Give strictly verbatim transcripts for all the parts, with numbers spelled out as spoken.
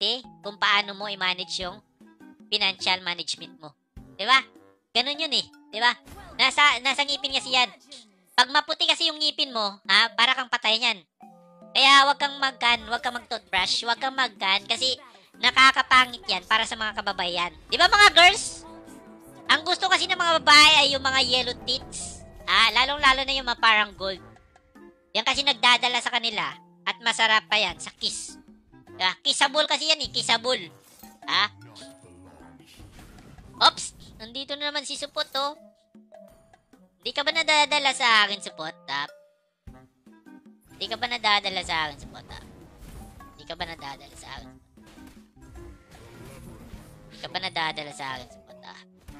ability kung paano mo i-manage yung financial management mo. Diba? Ganun yun eh. Diba? Nasa, nasa ngipin kasi yan. Pag maputi kasi yung ngipin mo, ha, para kang patay niyan. Kaya wag kang mag-gun, wag kang mag-toothbrush, wag kang mag-gun kasi nakakapangit yan para sa mga kababayan. Diba mga girls? Ang gusto kasi ng mga babae ay yung mga yellow teeth. Ah, lalong-lalo na yung mga parang gold. Yan kasi nagdadala sa kanila. At masarap pa yan sa kiss. Ah, kissable kasi yan eh, kissable. Ah. Oops, nandito na naman si Supot oh. Hindi ka ba nadadala sa akin, Supot? Ah? Hindi ka ba nadadala sa akin, Supot? Ah? Hindi ka ba nadadala sa akin? Hindi ka ba nadadala sa akin, Supot? Ah?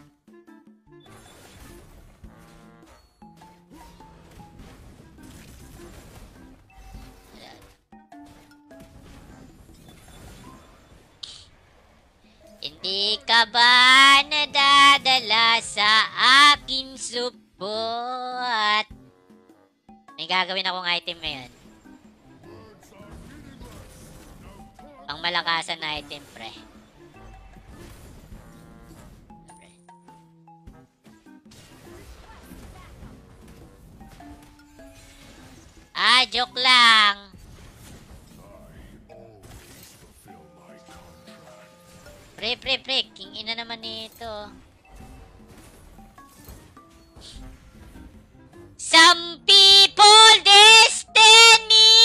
Hindi ka ba nadadala sa aking support? May gagawin akong item ngayon. Pang malakasan na item, pre. pre. Ah, joke lang. Pre, pre, pre. King ina naman nito. Some people destiny.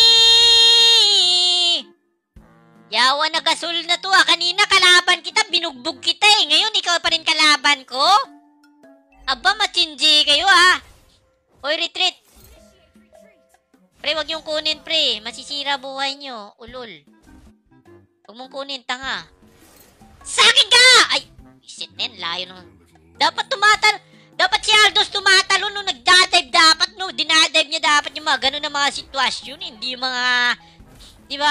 Yawa na gasol na to ah. Kanina kalaban kita, binugbog kita eh. Ngayon ikaw pa rin kalaban ko? Aba, matindi kayo ah. Hoy, retreat. Pre, wag yung kunin pre. Masisira buhay nyo. Ulol. Huwag mong kunin, tanga. Sa akin ka! Ay, shit nen, layo nung... Dapat tumatal... Dapat si Aldos tumatalo nung nagdadive dapat, no? Dinadive niya dapat yung mga ganun na mga sitwasyon, hindi yung mga... Di ba?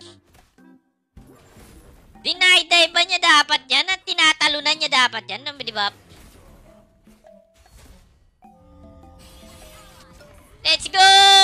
Dinadive ba niya dapat yan? At tinatalunan niya dapat yan, di ba? Let's go!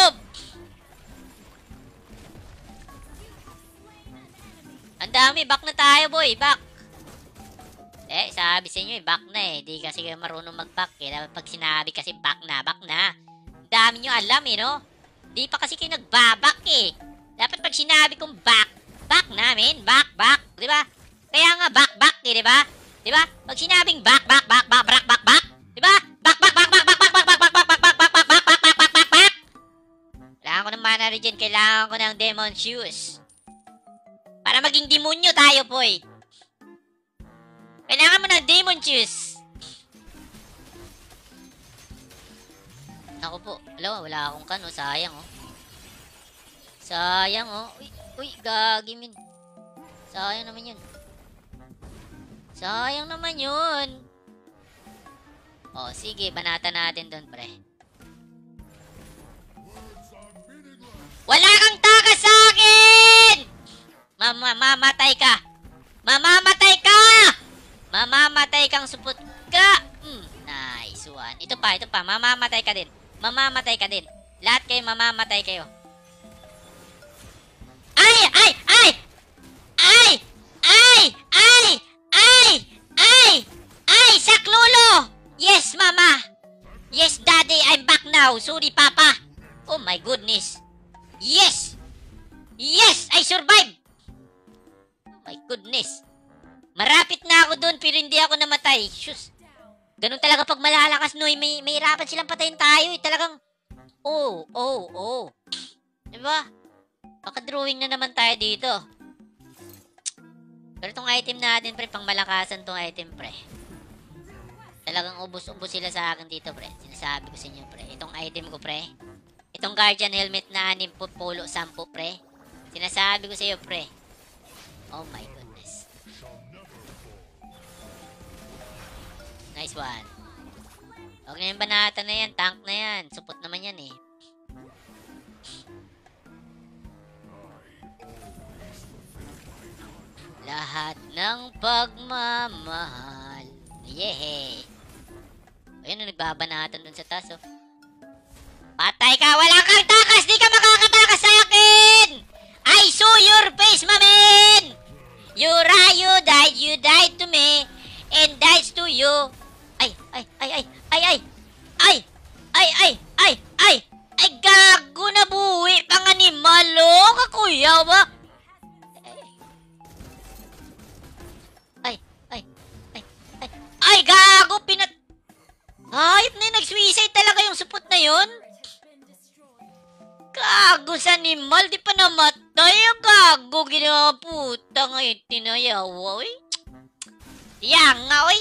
Ang dami, back na tayo, boy, back. Eh, sabi sa inyo eh, back na eh. Di kasi kayo marunong mag-back eh. Dapat pag sinabi kasi back na, back na. Ang dami nyo alam eh, no? Di pa kasi kayo nagbaback eh. Dapat pag sinabi kong back, back namin, back, back. Di ba? Kaya nga back, back eh, di ba? Di ba? Pag sinabing back, back, back, back, back, back, back. Di ba? Back, back, back, back, back, back, back, back, back, back, back, back, back, back, back, back, back, back, back. Kailangan ko ng mana regen. Kailangan ko ng demon shoes. Para maging demonyo tayo, boy. Kailangan mo ng demon juice. Naku po. Alam, wala akong kano. Sayang, oh. Sayang, oh. Uy, uy, gagi, min. Sayang naman yun. Sayang naman yun. Oh, sige. Banata natin doon, pre. Wala kang takas sa akin! Mama, mamatay ka. Mamamatay ka! Mamamatay kang supot ka! Mm, nice one. Ito pa, ito pa. Mamamatay ka din. Mamamatay ka din. Lahat kayo mamamatay kayo. Ay! Ay! Ay! Ay! Ay! Ay! Ay! Ay! Ay! Saklolo! Yes, mama! Yes, daddy! I'm back now! Sorry, papa! Oh my goodness! Yes! Yes! I survived! Oh my goodness! Marapit na ako doon pero hindi ako namatay. Shus. Ganun talaga pag malalakas, no. May, may hirapan silang patayin tayo. Eh. Talagang, oh, oh, oh. Diba? Baka-drawing na naman tayo dito. Pero itong item natin, pre, pang malakasan itong item, pre. Talagang ubos-ubos sila sa akin dito, pre. Sinasabi ko sa inyo, pre. Itong item ko, pre. Itong Guardian Helmet na anim po, polo, sampo, pre. Sinasabi ko sa iyo, pre. Oh my God. Nice one. Huwag na yung banata na yan. Tank na yan. Supot naman yan eh. Lahat ng pagmamahal. Yehe. Ayun na, nagbabanatan dun sa taas oh. Patay ka! Wala kang takas! Di ka makakatakas sa akin! I saw your face, mamen! you died to me and dies to you. Ay, ay, ay, ay, ay, ay, ay, ay, ay, ay, ay, ay, gago na buwi pang animal, oh, kakuya ba? Ay, ay, ay, ay, ay, gago, pinat... Hayop na yun, nag-suicide talaga yung supot na yun. Gago sa animal, di pa namatay. Ang gago, ginawa puta ngayon, tinayawa, oy. Yang nga, oy.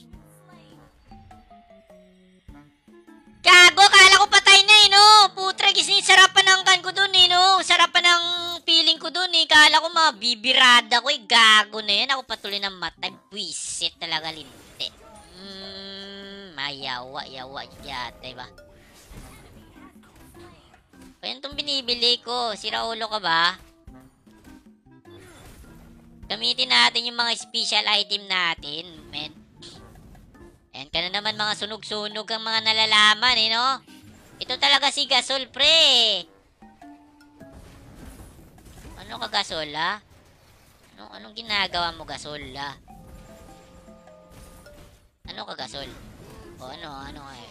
Gago, kala ko patay na eh, no? Putra, gising, sarapan ng kan ko dun eh, no? Sarapan ng feeling ko dun eh. Kala ko mabibirada ko eh. Gago na yan. Ako patuloy ng matay. Buisit talaga, linte. Hmm, mayawa, yawa, yata, ba? Kaya itong binibili ko. Sira ulo ka ba? Gamitin natin yung mga special item natin, men. Ayan ka na naman mga sunog-sunog ang mga nalalaman, eh, no? Ito talaga si Gasol, pre. Ano ka, Gasol, ha? Ano, anong ginagawa mo, Gasol, ha? Ano ka, Gasol? O, ano, ano, eh?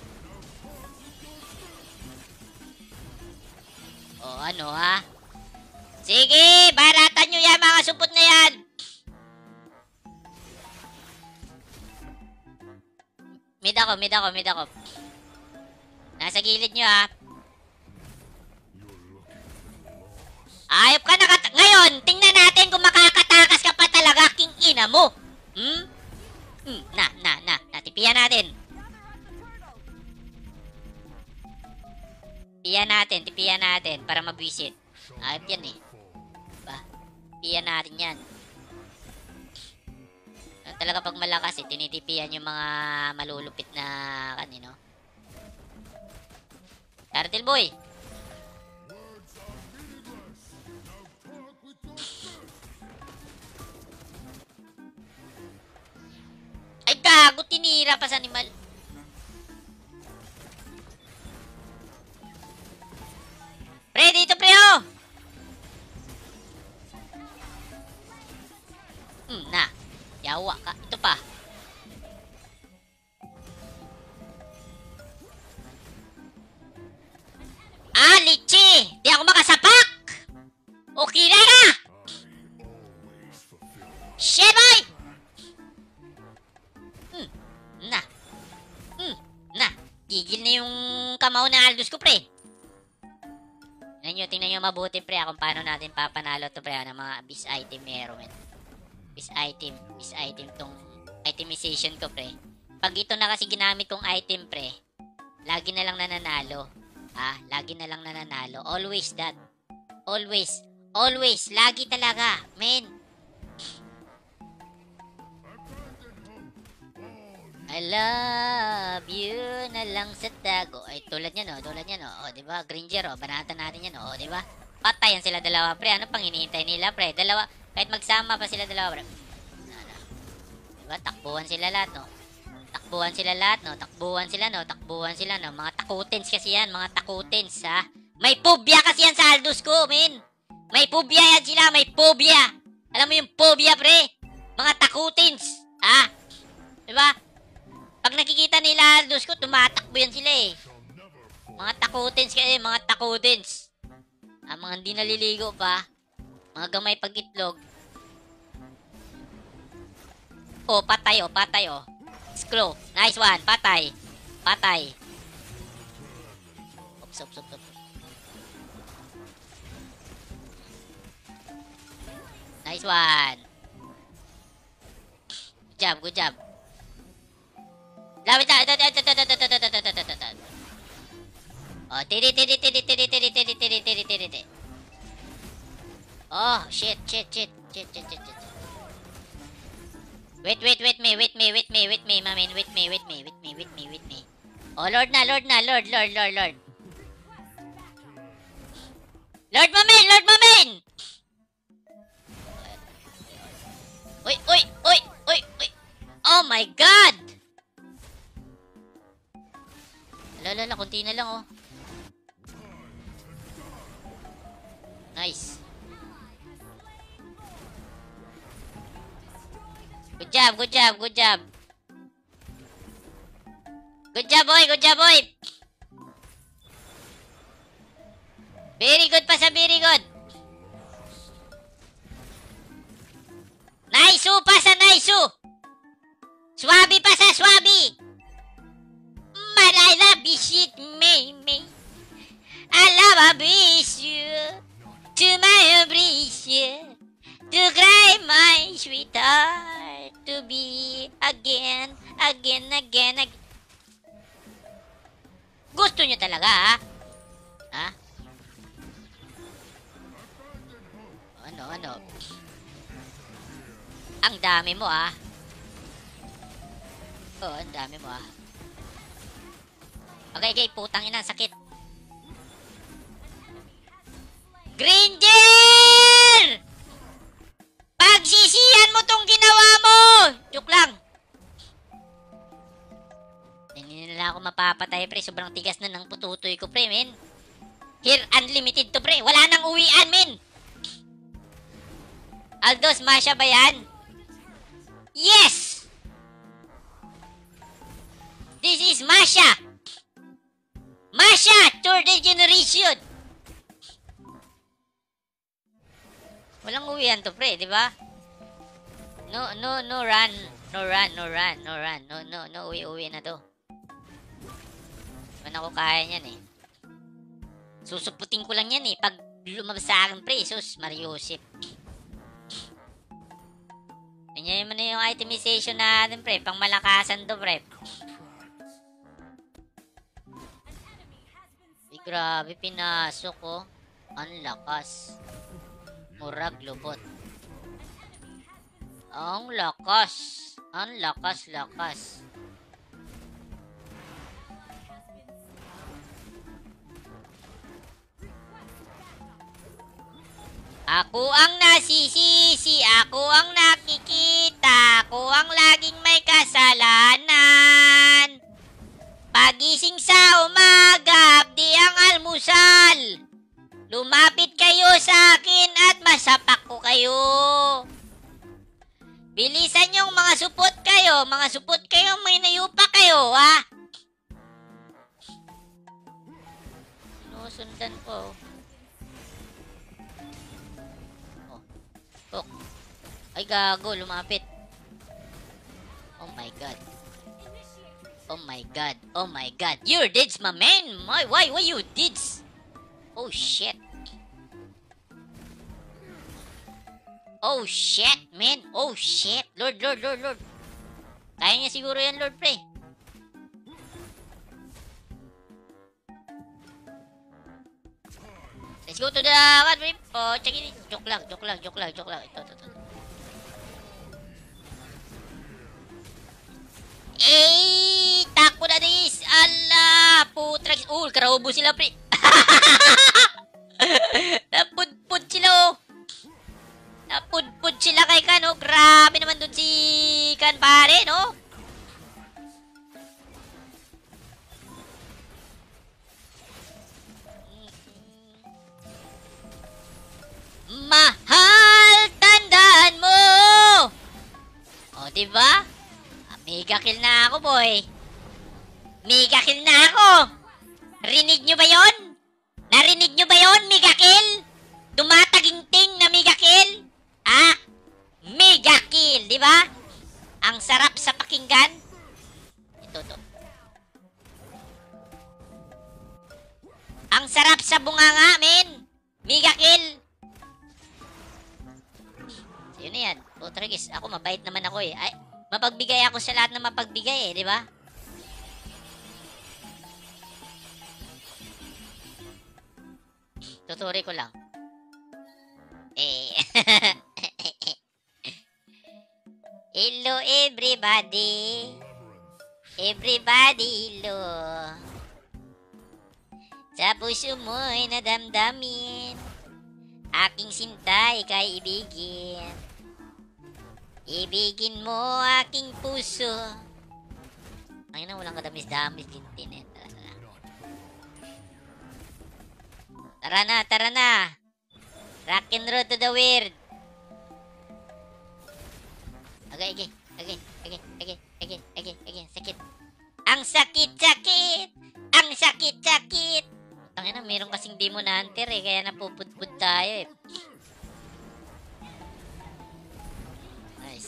O, ano, ha? Sige, baratan nyo yan, mga supot na yan. Mid ako, mid ako, mid ako. Nasa gilid nyo, ha. Ayop ka na. Ngayon, tingnan natin kung makakatakas ka pa talaga, king ina mo. Hmm? Hmm, na, na, na. Natipian natin. Tipian natin, tipian natin para mabwisit. Ayop yan, eh. Ba? Tipian natin yan. Talaga pag malakas eh, tinitipian yung mga malulupit na kanino. Turtle boy. Ay gago, tinira pa sa animal. Pre, dito pre oh. Hmm, na. Yawa ka. Ito pa. Ah, Lichi! Di ako makasapak! Okay na na! Shit, boy! Hmm. Na. Hmm. Na. Gigil na yung kamao na Aldous ko, pre. Tingnan nyo, tingnan nyo mabuti, pre, kung paano natin papanalo to, pre, ng mga bis item meron, men. Bis item, bis item tong itemization ko, pre. Pag ito na kasi ginamit kong item, pre, lagi na lang nananalo. Ah, lagi na lang nananalo. Always that. Always. Always. Lagi talaga, men. I love you na lang sa tago. Ay, tulad niya, no? Tulad niya, no? O, diba? Granger, o. Banatan natin yan, o. Diba? Patayan sila dalawa, pre. Ano pang hinihintay nila, pre? Dalawa. Kahit magsama pa sila dalawa, bro. Ano? Diba? Takbuhan sila lahat, no? Takbuhan sila lahat, no? Takbuhan sila, no? Takbuhan sila, no? Mga takutins kasi yan. Mga takutins, ha? May phobia kasi yan sa Aldous ko, men. May phobia yan sila. May phobia. Alam mo yung phobia, pre? Mga takutins, ha? Diba? Pag nakikita nila Aldous ko, tumatakbo yan sila, eh. Mga takutins kasi, mga takutins. Ah, mga hindi naliligo pa. Mga gamay pag-itlog. Oh, patay, oh, patay, oh. Scroll. Nice one. Patay. Patay. Oops, oops, oops, oops. Nice one. Good job, good job. Lapit na. Oh, tiri, tiri, tiri, tiri, tiri, tiri, tiri, tiri, tiri, tiri. Oh, shit, shit, shit, shit, shit, shit, shit. Wait, wait, wait me, wait me, wait me, wait me, mamin, wait me, wait me, wait me, wait me, wait me. Oh, Lord na, Lord na, Lord, Lord, Lord, Lord. Lord mamin, Lord mamin! Uy, uy, uy, uy, uy. Oh my God! Lalala, kunti na lang, oh. Nice. Good job, good job, good job. Good job, boy, good job, boy. Very good pa sa very good. Nice pa sa nice. Swabe pa sa swabe. Malala bisit me me. I love a miss you. To my embrace you. To cry my sweetheart. To be again, again, again, again. Gusto nyo talaga, ha? Ha? Ano, ano? Ang dami mo, ah. Oo, ang dami mo, ah. Okay, okay, putang ina, sakit. Granger! Pagsisihan mo tong ginawa mo! Joke lang. Hindi na lang ako mapapatay, pre. Sobrang tigas na ng pututoy ko, pre, men. Here, unlimited to, pre. Wala nang uwian, men. Aldos, Masha ba yan? Yes! This is Masha! Masha! Third generation! Walang uwian to, pre, di ba? No, no, no run. No run, no run, no run. No, no, no, uwi-uwi na to. Naman ako kaya niyan, eh. Susuputin ko lang yan, eh. Pag lumabas sa akin, pre, sus, Mariusip. Ganyan mo na yung itemization natin, pre. Pang malakasan to, pre. Ay, grabe, pinasok, oh. Ang lakas. Murag lubot. Ang lakas. Ang lakas-lakas. Ako ang nasisisi, ako ang nakikita, ako ang laging may kasalanan. Pagising sa umaga, di ang almusal. Lumapit kayo sa akin at masapak ko kayo. Bilisan yung mga supot kayo, mga supot kayo, may nayupa kayo, ha? Sinusundan po. Oh. Ay, gago, lumapit. Oh my god. Oh my god. Oh my god. You're dead, my man. Why, why, why you dead? Oh shit. Oh shit, man. Oh shit. Lord, Lord, Lord, Lord. Kaya niya siguro yan, Lord, pre. Let's go to the what, pre? Oh, check it. Joke lang, joke lang, joke lang, joke lang. Ito, ito, ito. Eh, takbo na dis. Ala, putrag. Oh, karaubo sila, pre. Napudpud sila, oh. Napudpud sila kay Kan, oh. Grabe naman dun si Kan, pare, no? Mahal, tandaan mo. O, diba? Mega kill na ako, boy. Mega kill na ako. Rinig nyo ba yon? Narinig nyo ba yon, mega kill? Dumataginting na mega kill? Ah, mega kill, diba? Ang sarap sa pakinggan. Ito, to. Ang sarap sa bunganga, men. Mega kill. Yun na yan. Putragis, ako mabait naman ako, eh. Ay, mapagbigay ako sa lahat na mapagbigay, eh, di ba? Tuturi ko lang. Eh. Hello, everybody. Everybody, hello. Sa puso mo'y nadamdamin. Aking sinta, ika'y ibigin. Ibigin mo aking puso. Ay na, walang kadamis-damis din din. Eh. Tara na, tara na. Rock and roll to the weird. Okay, okay. Again, again, again, again, again, again. Sakit. Ang sakit-sakit! Ang sakit-sakit! Tangina, meron kasing Demon Hunter eh, kaya napupudpud tayo eh. Nice.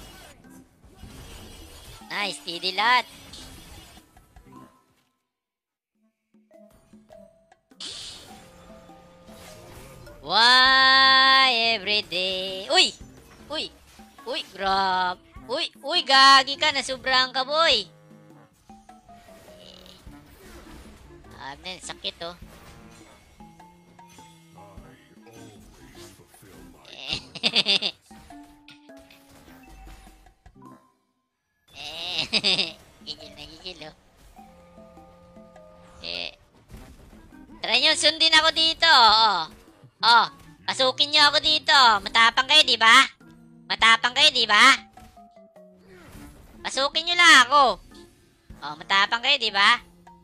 Nice, T D lahat. Why everyday? Uy! Uy! Uy, grab. Uy, uy, gagi ka. Nasubrang ka, boy. Ah, uh, sakit, oh. Gigil na gigil, oh. Eh. Try nyo, sundin ako dito, oh. Oh, pasukin nyo ako dito. Matapang kayo, di ba? Matapang kayo, di ba? Pasukin nyo lang ako. Oh, matapang kayo, di ba?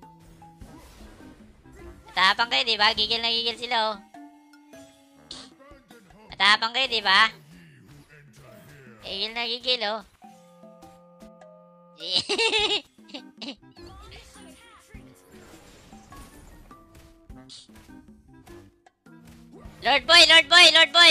Matapang kayo, di ba? Gigil na gigil sila, oh. Matapang kayo, di ba? Gigil na gigil, oh. Lord boy, Lord boy, Lord boy.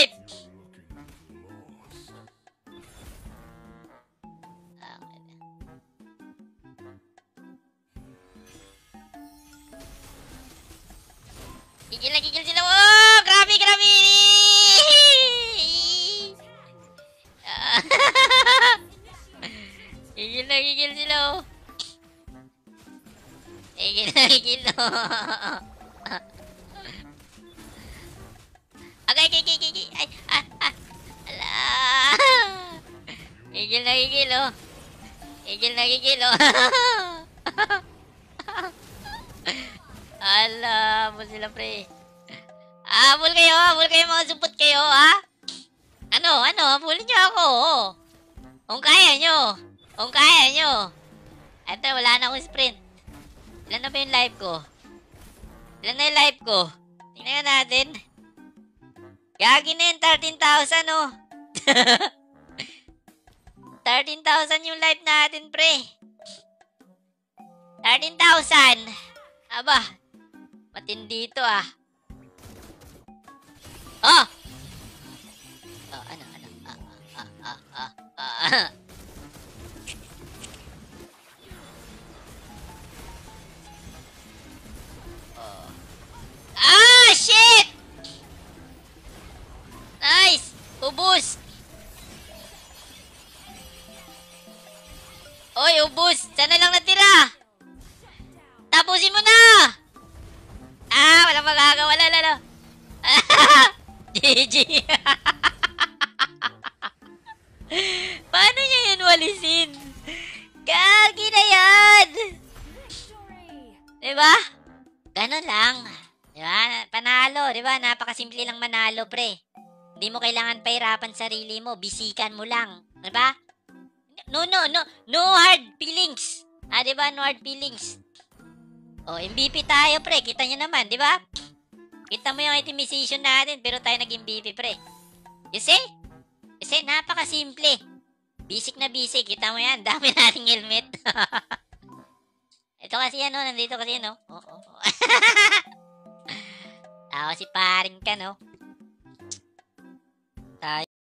Gigil na gigil sila. Oh, grabe, grabe. Gigil na gigil sila, oh. Gigil na gigil, oh. Agay, gigil, gigil. Ay, ah, ah. Ala. Gigil na gigil, oh. Gigil na gigil, oh. Ala, mo sila, pre. Habol kayo, habol kayo, mga supot kayo, ha? Ano, ano, habulin nyo ako, oh. Kung kaya nyo. Kung kaya nyo. Eto, wala na akong sprint. Ilan na ba yung live ko? Ilan na yung live ko? Tingnan natin. Gagi na yun, thirteen thousand, oh. thirteen thousand yung live natin, pre. thirteen thousand. Aba, matindi ito, ah. Oh! Oh, ano, ano? Ah, ah, ah, ah, ah. Oh. Ah, shit! Nice! Ubus! Oy, ubus! Sana lang natira! Tapusin mo na! Ah, walang magagawa. Wala, wala, wala. G G. Paano niya yun walisin? Gagi na yan! Diba? Ganon lang. Diba? Panalo, diba? Napakasimple lang manalo, pre. Hindi mo kailangan pahirapan sarili mo. Bisikan mo lang. Diba? No, no, no. No hard feelings. Ah, diba? No hard feelings. Oh, M V P tayo, pre. Kita nyo naman, diba? Kita mo yung itemization natin, pero tayo nag-M V P, pre. You see? You see? Napakasimple. Basic na basic. Kita mo yan. Dami nating helmet. Ito kasi ano, nandito kasi ano. Oo. Oh, oh. Ako si paring ka, no?